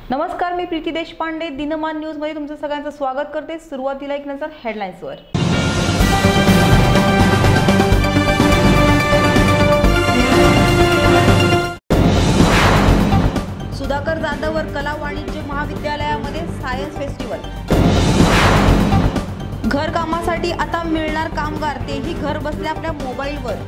नमस्कार, मी प्रीती देशपांडे. दिनमान न्यूज मध्ये तुमचं सगळ्यांचं स्वागत करते. सुरुवातीला एक नजर हेडलाईन्सवर. सुधाकर जाधवर कला वाणिज्य महाविद्यालयामध्ये सायन्स फेस्टिवल. घर कामासाठी आता मिळणार कामगार, तेही घर बसल्या आपल्या मोबाईलवर.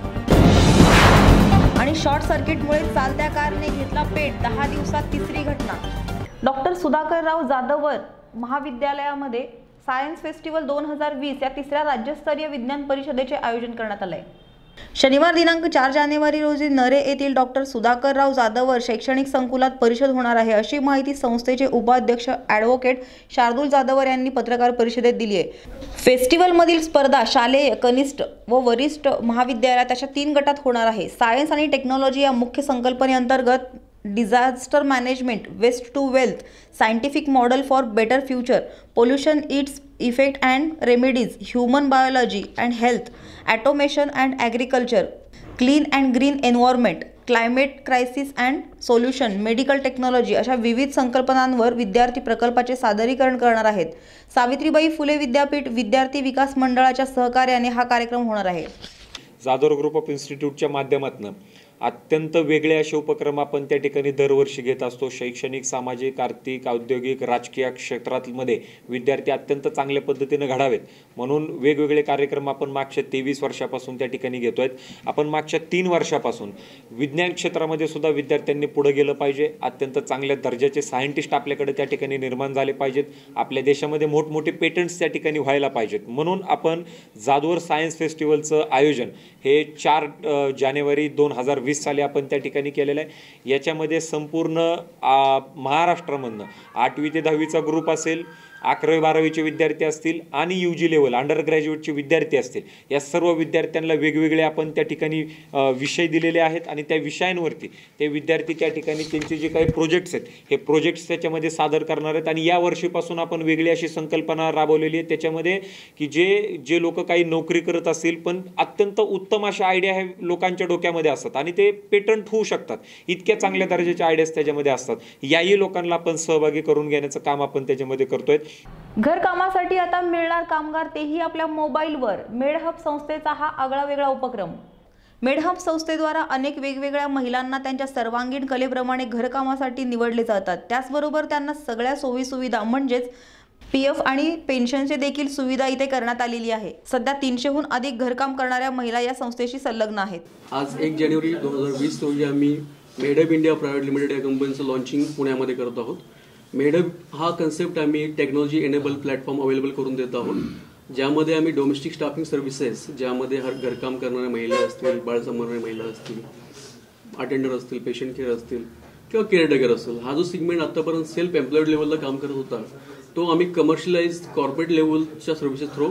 आणि शॉर्ट सर्किटमुळे चालत्या कारने घेतला पेट, 10 दिवसात तिसरी घटना. डॉक्टर सुधाकरराव जाधवर महाविद्यालयामध्ये सायन्स फेस्टिवल 2020 या तिसऱ्या राज्यस्तरीय विज्ञान परिषदेचे आयोजन करण्यात आले. शनिवार दिनांक 4 जानेवारी रोजी नरे येथील डॉक्टर सुधाकरराव जाधवर शैक्षणिक संकुलात परिषद होणार आहे, अशी माहिती संस्थेचे उपाध्यक्ष ॲडव्होकेट शार्दूल जाधवर यांनी पत्रकार परिषदेत दिली आहे. फेस्टिवलमधील स्पर्धा शालेय, कनिष्ठ व वरिष्ठ महाविद्यालयात अशा 3 गटात होणार आहे. सायन्स आणि टेक्नॉलॉजी या मुख्य संकल्पनेअंतर्गत disaster management, waste to wealth, scientific model for better future, pollution its effect and remedies, human biology and health, automation and agriculture, clean and green environment, climate crisis and solution, medical technology अशा विविध संकल्पनांवर विद्यार्थी प्रकल्पाचे सादरीकरण करणार आहेत. सावित्रीबाई फुले विद्यापीठ विद्यार्थी विकास मंडळाच्या सहकार्याने हा कार्यक्रम होणार आहे. जाधवर ग्रुप ऑफ इन्स्टिट्यूटच्या माध्यमातून अत्यंत वेगळे असे उपक्रम आपण त्या ठिकाणी दरवर्षी घेत असतो. शैक्षणिक, सामाजिक, आर्थिक, औद्योगिक, राजकीय क्षेत्रांमध्ये विद्यार्थी अत्यंत चांगल्या पद्धतीने घडावेत म्हणून वेगवेगळे कार्यक्रम आपण मागच्या 23 वर्षापासून त्या ठिकाणी घेतोय. आपण मागच्या 3 वर्षापासून विज्ञान क्षेत्रामध्ये सुद्धा विद्यार्थ्यांनी पुढे गेलं पाहिजे. अत्यंत चांगल्या दर्जाचे सायंटिस्ट आपल्याकडे त्या ठिकाणी निर्माण झाले पाहिजेत. आपल्या देशामध्ये मोठमोठे पेटंट्स त्या ठिकाणी व्हायला पाहिजेत. म्हणून आपण जाधवर सायन्स फेस्टिवलचं आयोजन हे 4 जानेवारी 2020 साली आपण त्या ठिकाणी केलेलं आहे. याच्यामध्ये संपूर्ण महाराष्ट्रामधनं 8वी ते 10वीचा ग्रुप असेल, 11वी 12वीचे विद्यार्थी असतील आणि UG लेवल अंडर ग्रॅज्युएटचे विद्यार्थी असतील, या सर्व विद्यार्थ्यांना वेगवेगळे आपण त्या ठिकाणी विषय दिलेले आहेत आणि त्या विषयांवरती ते विद्यार्थी त्या ठिकाणी त्यांचे जे काही प्रोजेक्ट्स आहेत हे प्रोजेक्ट्स त्याच्यामध्ये सादर करणार आहेत. आणि या वर्षीपासून आपण वेगळी अशी संकल्पना राबवलेली आहे त्याच्यामध्ये की जे लोक काही नोकरी करत असतील पण अत्यंत उत्तम अशा आयडिया हे लोकांच्या डोक्यामध्ये असतात आणि ते पेटंट होऊ शकतात, इतक्या चांगल्या दर्जाच्या आयडियाज त्याच्यामध्ये असतात. याही लोकांना आपण सहभागी करून घेण्याचं काम आपण त्याच्यामध्ये करतोय. घर कामासाठी आता मिळणार कामगार, तेही आपल्या मोबाईलवर. मेडहब संस्थेचा हा आगळा वेगळा उपक्रम. मेडहब संस्थेद्वारा अनेक वेगवेगळ्या महिलांना त्यांच्या सर्वांगीण कलेप्रमाणे घरकामासाठी निवडले जातात. त्याचबरोबर त्यांना सगळ्या सोयीसुविधा म्हणजेच PF आणि पेन्शनचे देखील सुविधा इथे करण्यात आलेली आहे. सध्या 300हून अधिक घरकाम करणाऱ्या महिला या संस्थेशी संलग्न आहेत. आज 1 जानेवारी 2020 रोजी आम्ही मेडहब इंडिया प्रायव्हेट लिमिटेड या कंपनीचं लॉन्चिंग पुण्यामध्ये करत आहोत. मेडहब हा कन्सेप्ट आम्ही टेक्नॉलॉजी एनेबल प्लॅटफॉर्म अवेलेबल करून देत आहोत, ज्यामध्ये आम्ही डोमेस्टिक स्टाफिंग सर्व्हिसेस, ज्यामध्ये घरकाम करणाऱ्या महिला असतील, बाळ सांभाळणाऱ्या महिला असतील, अटेंडर असतील, पेशंट केअर असतील किंवा केअरटेकर असेल, हा जो सिगमेंट आतापर्यंत सेल्फ एम्प्लॉईड लेवलला काम करत होता तो आम्ही कमर्शियलाइज कॉर्पोरेट लेवलच्या सर्व्हिसेस थ्रू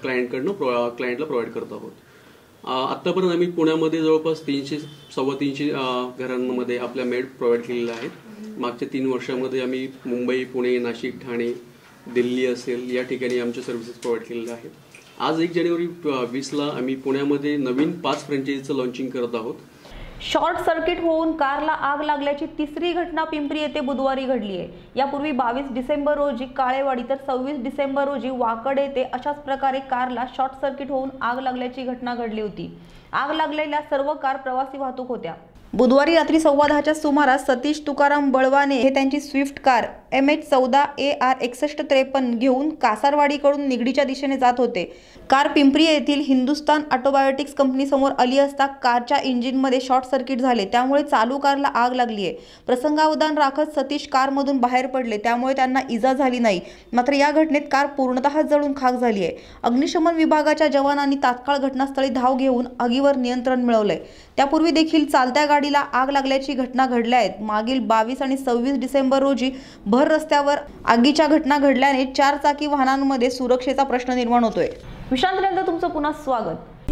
क्लायंटला प्रोव्हाइड करत आहोत. आतापर्यंत आम्ही पुण्यामध्ये जवळपास 300-325 घरांमध्ये आपल्या मेड प्रोव्हाइड केलेल्या आहेत. मागच्या 3 वर्षामध्ये आम्ही मुंबई, पुणे, नाशिक, ठाणे, दिल्ली असेल या ठिकाणी आमच्या सर्व्हिसेस प्रोव्हाइड केलेल्या आहेत. आज 1 जानेवारी 2020ला आम्ही पुण्यामध्ये नवीन 5 फ्रँचायझीचं लॉन्चिंग करत आहोत. शॉर्ट सर्किट होऊन कारला आग लागल्याची तिसरी घटना पिंपरी येथे बुधवारी घडली आहे. यापूर्वी 22 डिसेंबर रोजी काळेवाडी तर 26 डिसेंबर रोजी वाकड येथे अशाच प्रकारे कारला शॉर्ट सर्किट होऊन आग लागल्याची घटना घडली होती. आग लागलेल्या सर्व कार प्रवासी वाहतूक होत्या. बुधवारी रात्री 10:15च्या सुमारास सतीश तुकाराम बळवाने हे त्यांची स्विफ्ट कार MH14 AR 6153 घेऊन कासारवाडीकडून निगडीच्या दिशेने जात होते. कार पिंपरी येथील हिंदुस्तान ऑटोबायोटिक्स कंपनीसमोर आली असता कारच्या इंजिनमध्ये शॉर्ट सर्किट झाले, त्यामुळे चालू कारला आग लागली आहे. प्रसंगावधान राखत सतीश कारमधून बाहेर पडले, त्यामुळे त्यांना इजा झाली नाही. मात्र या घटनेत कार पूर्णतः जळून खाक झाली आहे. अग्निशमन विभागाच्या जवानांनी तात्काळ घटनास्थळी धाव घेऊन आगीवर नियंत्रण मिळवलंय. त्यापूर्वी देखील चालत्या गाडीला आग लागल्याची घटना घडल्या आहेत. मागील 22 आणि 26 डिसेंबर रोजी भर रस्त्यावर आगीच्या घटना घडल्याने 4 चाकी वाहनांमध्ये सुरक्षेचा प्रश्न निर्माण होतोय. विश्रांतीनंतर तुमचं पुन्हा स्वागत.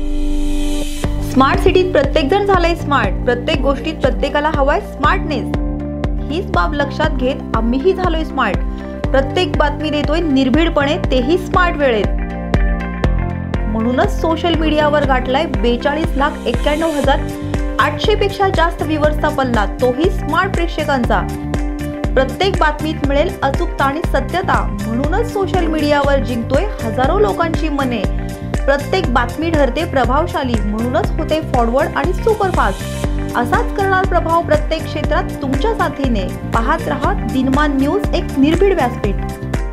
स्मार्ट सिटीत प्रत्येक जण झालाय स्मार्ट. प्रत्येक गोष्टीत प्रत्येकाला हवाय स्मार्टनेस. हीच बाब लक्षात घेत आम्हीही झालोय स्मार्ट. प्रत्येक बातमी देतोय निर्भीडपणे, तेही स्मार्ट वेळेत. म्हणूनच सोशल मीडियावर गाठलाय 42,91,800 पेक्षा जास्त व्ह्यूअर्सचा पल्ला, तोही स्मार्ट प्रेक्षकांचा. प्रत्येक बातमीत मिळेल अचूकता आणि सत्यता, म्हणूनच सोशल मीडियावर जिंकतोय हजारो लोकांची मने. प्रत्येक बातमी ठरते प्रभावशाली, म्हणूनच होते फॉरवर्ड आणि सुपरफास्ट. असाच करणार प्रभाव प्रत्येक क्षेत्रात तुमच्या साथीने. पाहत रहा दिनमान न्यूज, एक निर्भीड व्यासपीठ.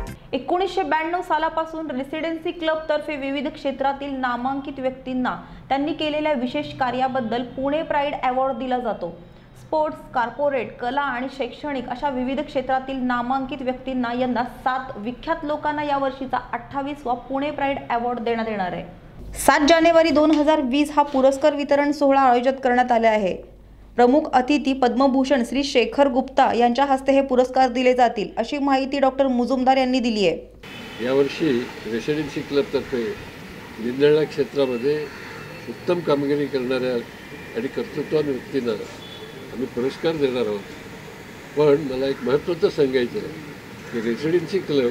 1992 सालापासून रेसिडेन्सी क्लब तर्फे विविध क्षेत्रातील नामांकित व्यक्तींना त्यांनी केलेल्या विशेष कार्याबद्दल पुणे प्राईड अवॉर्ड दिला जातो. स्पोर्ट्स, कॉर्पोरेट, कला आणि शैक्षणिक अशा विविध क्षेत्रातील नामांकित व्यक्तींना यंदा 7 विख्यात लोकांना यावर्षीचा 28वा पुणे प्राईड अवॉर्ड देण्यात येणार आहे. 7 जानेवारी 2020 हा पुरस्कार वितरण सोहळा आयोजित करण्यात आला आहे. प्रमुख अतिथी पद्मभूषण श्री शेखर गुप्ता यांच्या हस्ते हे पुरस्कार दिले जातील, अशी माहिती डॉक्टर मुजुमदार यांनी दिली आहे. यावर्षी रेसिडेन्सी क्लबतर्फे निरनिराळ्या क्षेत्रामध्ये उत्तम कामगिरी करणाऱ्या आणि कर्तृत्ववान व्यक्तींना आम्ही पुरस्कार देणार आहोत. पण मला एक महत्त्वाचं सांगायचं आहे की रेसिडेन्सी क्लब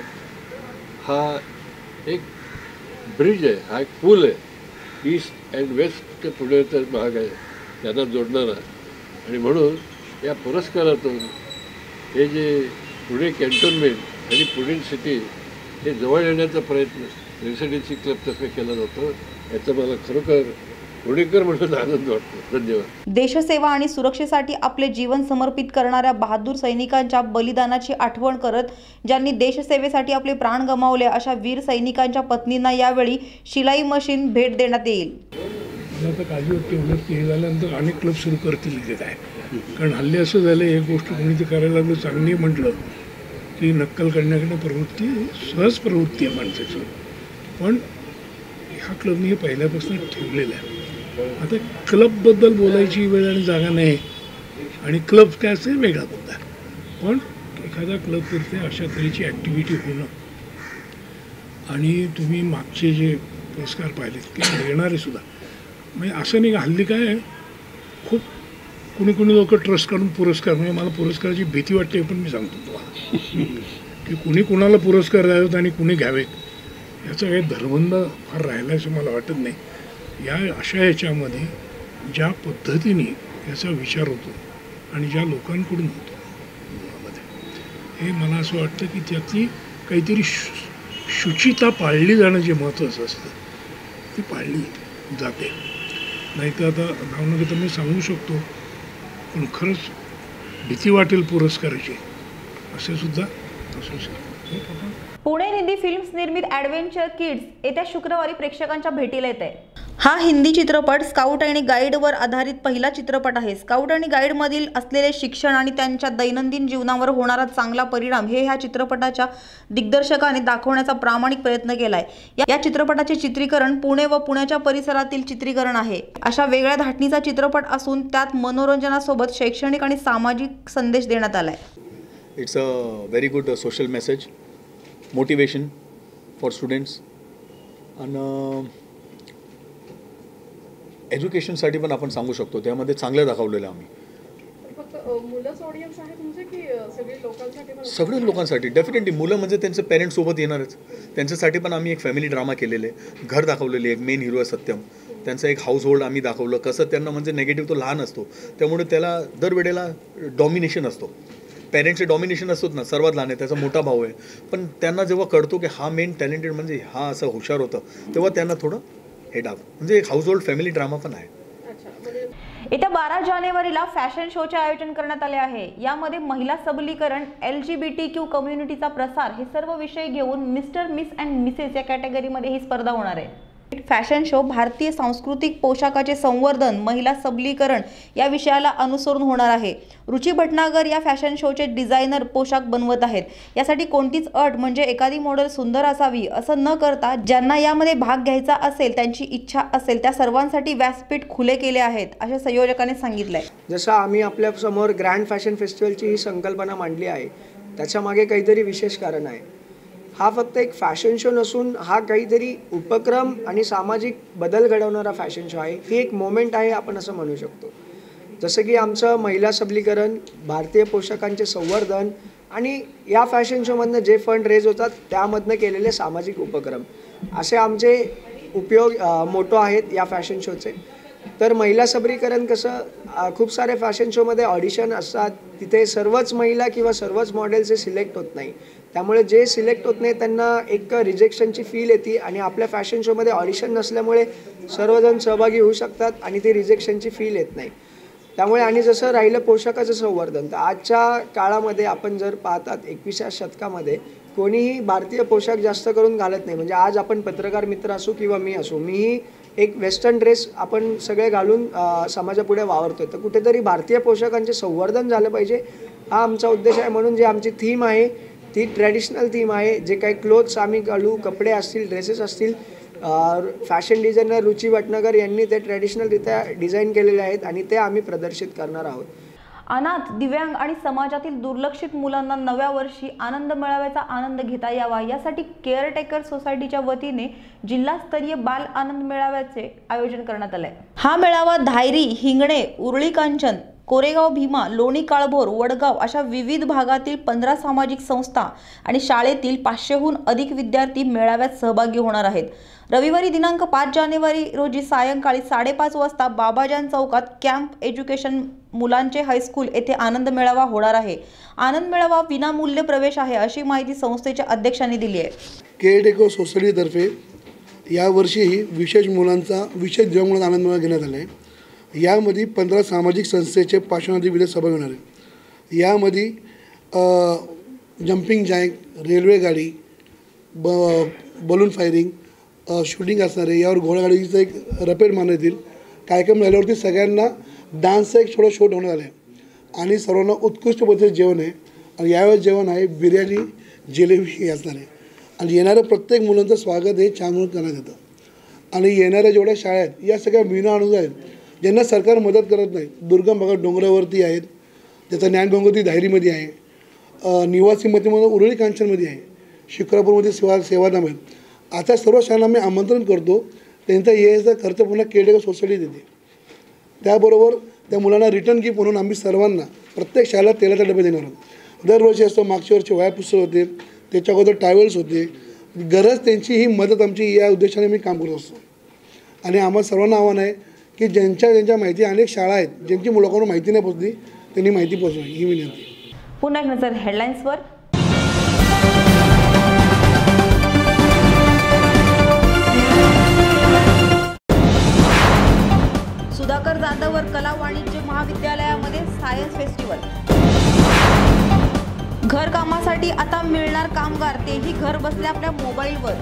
हा एक ब्रिज आहे, हा एक पूल आहे. ईस्ट अँड वेस्ट पुण्याचा भाग आहे त्यांना जोडणारा. आणि म्हणून या पुरस्कारातून हे जे पुणे कॅन्टोन्मेंट आणि पुणे सिटी हे जवळ येण्याचा प्रयत्न रेसिडेन्सी क्लबतर्फे केला जातो. याचा मला खरोखर पुणेकर म्हणून आनंद वाटतो. धन्यवाद. देशसेवा आणि सुरक्षेसाठी आपले जीवन समर्पित करणाऱ्या बहादूर सैनिकांच्या बलिदानाची आठवण करत ज्यांनी देशसेवेसाठी आपले प्राण गमावले अशा वीर सैनिकांच्या पत्नींना यावेळी शिलाई मशीन भेट देण्यात येईल. मला तर काळजी वाटते उलट ते झाल्यानंतर अनेक क्लब सुरू करतील इथे काय. कारण हल्ली असं झालं, एक गोष्ट कोणी ते करायला लागलं चांगली म्हटलं की नक्कल करण्याकडे प्रवृत्ती, सहज प्रवृत्ती आहे माणसाची. पण ह्या क्लबने हे पहिल्यापासून ठेवलेलं आहे. आता क्लबबद्दल बोलायची वेळ आणि जागा नाही, आणि क्लब काय असेल वेगळा मुद्दा. पण एखादा क्लबतर्फे अशा तऱ्हेची ॲक्टिव्हिटी होणं, आणि तुम्ही मागचे जे पुरस्कार पाहिलेत ते देणारे सुद्धा, म्हणजे असं नाही. हल्ली काय आहे, खूप कुणी लोक ट्रस्ट काढून पुरस्कार, म्हणजे मला पुरस्काराची भीती वाटते. पण मी सांगतो तुम्हाला की कुणी कुणाला पुरस्कार द्यावेत आणि कुणी घ्यावेत याचा काही धर्मबंध फार राहिला असं मला वाटत नाही. या अशा याच्यामध्ये ज्या पद्धतीने याचा विचार होतो आणि ज्या लोकांकडून होतो मुळामध्ये, हे मला असं वाटतं की त्यातली काहीतरी शुचिता पाळली जाणं जे महत्त्वाचं असतं ती पाळली जाते. नाही तर आता नावनगर मी सांगू शकतो, पण खरंच भीती वाटेल पुरस्काराची असे सुद्धा असू शकतं. पुणे निधी फिल्म्स निर्मित ॲडव्हेंचर किड्स येत्या शुक्रवारी प्रेक्षकांच्या भेटीला येत आहे. हा हिंदी चित्रपट स्काउट आणि गाईडवर आधारित पहिला चित्रपट आहे. स्काउट आणि गाईडमधील असलेले शिक्षण आणि त्यांच्या दैनंदिन जीवनावर होणारा चांगला परिणाम हे ह्या चित्रपटाच्या दिग्दर्शकाने दाखवण्याचा प्रामाणिक प्रयत्न केलाय. या चित्रपटाचे चित्रीकरण पुणे व पुण्याच्या परिसरातील चित्रीकरण आहे. अशा वेगळ्या धाटणीचा चित्रपट असून त्यात मनोरंजनासोबत शैक्षणिक आणि सामाजिक संदेश देण्यात आलाय. It's a very good social message, motivation for students, आणि एज्युकेशनसाठी पण आपण सांगू शकतो. त्यामध्ये चांगलं दाखवलेलं आम्ही. सगळ्या लोकांसाठी डेफिनेटली. मुलं म्हणजे त्यांचे पेरेंट्ससोबत येणारच, त्यांच्यासाठी पण आम्ही एक फॅमिली ड्रामा केलेले आहे. घर दाखवलेले, एक मेन हिरो आहे सत्यम, त्यांचं एक हाऊस होल्ड आम्ही दाखवलं. कसं त्यांना म्हणजे नेगेटिव्ह तो लहान असतो, त्यामुळे त्याला दरवेळेला डॉमिनेशन असतो. पेरेंट्सचे डॉमिनेशन असतोच ना, सर्वात लहान आहे, त्याचा मोठा भाऊ आहे. पण त्यांना जेव्हा कळतो की हा मेन टॅलेंटेड म्हणजे हा असं हुशार होतं, तेव्हा त्यांना थोडं हे डाव म्हणजे एक हाऊस होल्ड फॅमिली ड्रामा पण आहे. येत्या 12 जानेवारीला फॅशन शोचे आयोजन करण्यात आले आहे. यामध्ये महिला सबलीकरण, LGBTQ कम्युनिटीचा प्रसार हे सर्व विषय घेऊन मिस्टर, मिस अँड मिसेस या कॅटेगरीमध्ये ही स्पर्धा होणार आहे. फॅशन शो भारतीय सांस्कृतिक पोशाखाचे संवर्धन, महिला सबलीकरण या विषयाला अनुसरून होणार आहे. रुची भटनागर या फॅशन शोचे डिझायनर पोशाख बनवत आहेत. यासाठी कोणतीच अट म्हणजे एखादी मॉडेल सुंदर असावी असं न करता ज्यांना यामध्ये भाग घ्यायचा असेल, त्यांची इच्छा असेल त्या सर्वांसाठी व्यासपीठ खुले केले आहेत, असे संयोजकांनी सांगितलंय. जसं आम्ही आपल्या समोर ग्रँड फॅशन फेस्टिवलची ही संकल्पना मांडली आहे, त्याच्यामागे काहीतरी विशेष कारण आहे. हा फक्त एक फॅशन शो नसून हा काहीतरी उपक्रम आणि सामाजिक बदल घडवणारा फॅशन शो आहे. ही एक मोमेंट आहे आपण असं म्हणू शकतो. जसं की आमचं महिला सबलीकरण, भारतीय पोशाखांचे संवर्धन आणि या फॅशन शोमधनं जे फंड रेज होतात त्यामधनं केलेले सामाजिक उपक्रम असे आमचे उपयोग मोटो आहेत या फॅशन शोचे. तर महिला सबलीकरण कसं खूप सारे फॅशन शोमध्ये ऑडिशन असतात, तिथे सर्वच महिला किंवा सर्वच मॉडेल्स हे सिलेक्ट होत नाही. त्यामुळे जे सिलेक्ट होत नाही त्यांना एक रिजेक्शनची फील येते आणि आपल्या फॅशन शोमध्ये ऑडिशन नसल्यामुळे सर्वजण सहभागी होऊ शकतात आणि ती रिजेक्शनची फील येत नाही. त्यामुळे आणि जसं राहिलं पोशाखाचं संवर्धन, तर आजच्या काळामध्ये आपण जर पाहतात 21व्या शतकामध्ये कोणीही भारतीय पोशाख जास्त करून घालत नाही. म्हणजे आज आपण पत्रकार मित्र असू किंवा मी असू, मीही एक वेस्टर्न ड्रेस आपण सगळे घालून समाजापुढे वावरतोय. तर कुठेतरी भारतीय पोशाखांचे संवर्धन झालं पाहिजे, हा आमचा उद्देश आहे. म्हणून जी आमची थीम आहे ती ट्रॅडिशनल थीम आहे. जे काही क्लोथ्स आम्ही घालू, कपडे असतील, ड्रेसेस असतील, फॅशन डिझायनर रुची भटनागर यांनी ते ट्रॅडिशनलरित्या डिझाईन केलेले आहेत आणि ते आम्ही प्रदर्शित करणार आहोत. अनाथ, दिव्यांग आणि समाजातील दुर्लक्षित मुलांना नव्या वर्षी आनंद मेळाव्याचा आनंद घेता यावा यासाठी केअरटेकर सोसायटीच्या वतीने जिल्हास्तरीय बाल आनंद मेळाव्याचे आयोजन करण्यात आले. हा मेळावा धायरी, हिंगणे, उरळी कांचन, कोरेगाव भीमा, लोणी काळभोर, वडगाव अशा विविध भागातील 15 सामाजिक संस्था आणि शाळेतील 500हून अधिक विद्यार्थी मेळाव्यात सहभागी होणार आहेत. रविवारी दिनांक 5 जानेवारी रोजी सायंकाळी 5:30 वाजता बाबाजान चौकात कॅम्प एज्युकेशन मुलांचे हायस्कूल येथे आनंद मेळावा होणार आहे. आनंद मेळावा विनामूल्य प्रवेश आहे अशी माहिती संस्थेच्या अध्यक्षांनी दिली आहे. केअरटेकर सोसायटीतर्फे यावर्षीही विशेष जेव्हा मुलांचा आनंद मेळावा घेण्यात आला आहे. यामध्ये 15 सामाजिक संस्थेचे 500 अधिक विद्यार्थी सहभागी होणार आहे. यामध्ये जम्पिंग जॅक, रेल्वे गाडी, बलून फायरिंग, शूटिंग असणार आहे. यावर घोडागाडीचं एक रपेट मारण्यात येईल. कार्यक्रम झाल्यावरती सगळ्यांना डान्सचा एक छोटा शो ठेवण्यात आला आहे आणि सर्वांना उत्कृष्ट पद्धतीचं जेवण आहे. आणि यावेळेस जेवण आहे बिर्याणी, जिलेबी हे असणार आहे. आणि येणाऱ्या प्रत्येक मुलांचं स्वागत हे छान म्हणून करण्यात येतं. आणि येणाऱ्या जेवढ्या शाळा आहेत या सगळ्या विनाअनुदानित आहेत, ज्यांना सरकार मदत करत नाही. दुर्गम भागात डोंगरावरती आहेत, त्याचा ज्ञानगंगोत्री धायरीमध्ये आहे, निवासी मतीमध्ये उरळी कांचनमध्ये आहे, शिक्रापूरमध्ये सेवाधाम आहेत. आता सर्व शाळांना मी आमंत्रण करतो, त्यांचा यायचा खर्च पुन्हा केअरटेकर सोसायटी देते. त्याबरोबर त्या मुलांना रिटर्न गिफ्ट म्हणून आम्ही सर्वांना प्रत्येक शाळेला तेलाचा डबे देणार आहोत. दरवर्षी असतं, मागच्या वर्षी वह्या पुस्तक होते, त्याच्या अगोदर ट्रॅव्हल्स होते. गरज त्यांची ही मदत आमची या उद्देशाने मी काम करत असतो. आणि आम्हाला सर्वांना आव्हान आहे की ज्यांच्या माहिती अनेक शाळा आहेत ज्यांची मुलांना माहिती नाही पोचली त्यांनी माहिती पोचवावी ही विनंती. पुन्हा एक नजर हेडलाईन्सवर. सुधाकर जाधवर कला वाणिज्य महाविद्यालयामध्ये सायन्स फेस्टिवल. घरकामासाठी आता मिळणार कामगार, तेही घर बसल्या आपल्या मोबाईलवर.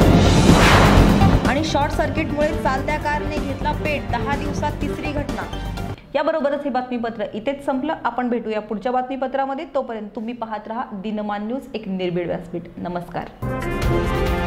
आणि शॉर्ट सर्किटमुळे चालत्या कारने घेतला पेट, 10 दिवसात तिसरी घटना. याबरोबरच हे बातमीपत्र इथेच संपलं. आपण भेटूया पुढच्या बातमीपत्रामध्ये. तोपर्यंत तुम्ही पाहत रहा दिनमान न्यूज, एक निर्भीड व्यासपीठ. नमस्कार.